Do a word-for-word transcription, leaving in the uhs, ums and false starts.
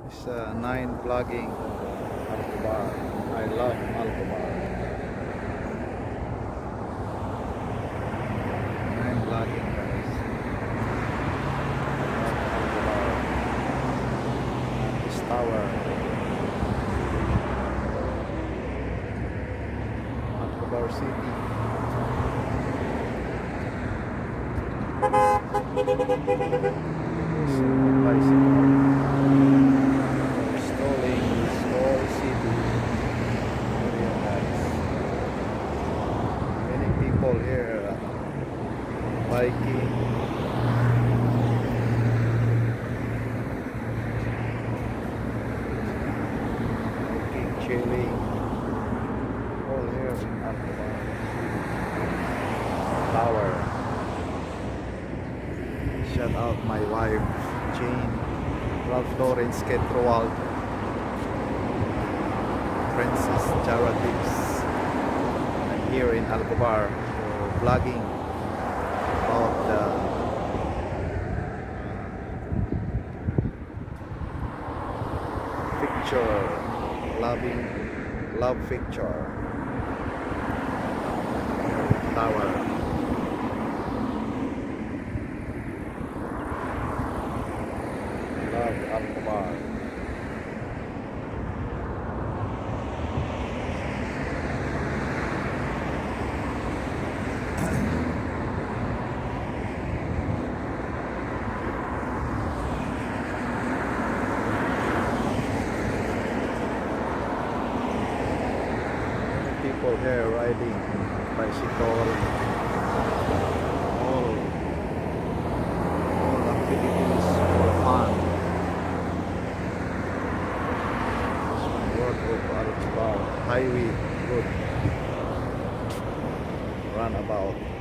It's uh, nine vlogging Khobar. I love Khobar. Nine vlogging guys. I love Khobar. This tower. Khobar City. It's a bicycle. Here uh, biking, biking, chilling, all here in Khobar Tower. Shout out my wife Jane, Ralph Lawrence, Ketrowald, Princess Jaratips. I'm here in Khobar vlogging about the picture, loving love picture tower. Love Khobar. People here riding bicycle, all, all activities for fun. It's my work of Khobar Highway Road Runabout.